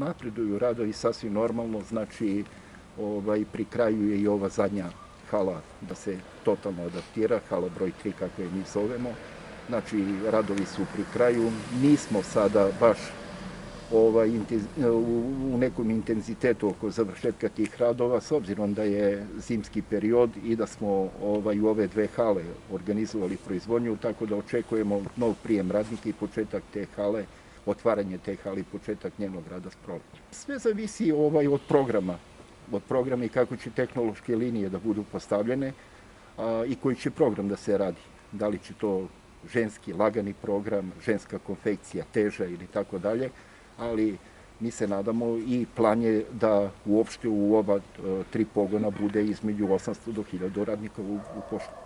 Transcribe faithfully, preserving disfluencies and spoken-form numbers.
napreduju radovi sasvim normalno, znači ovaj, pri kraju je i ova zadnja hala da se totalno adaptira, hala broj tri kako je mi zovemo. Znači, radovi su pri kraju. Nismo sada baš ovaj, u nekom intenzitetu oko završetka tih radova, s obzirom da je zimski period i da smo ovaj, u ove dve hale organizovali proizvodnju, tako da očekujemo nov prijem radnika i početak te hale, otvaranje te hale i početak njenog rada s prolećem. Sve zavisi ovaj, od programa, od programa i kako će tehnološke linije da budu postavljene a, i koji će program da se radi. Da li će to ženski lagani program, ženska konfekcija, teža ili tako dalje, ali mi se nadamo i plan je da uopšte u ova tri pogona bude između osamsto do hiljadu radnika u, u poštu.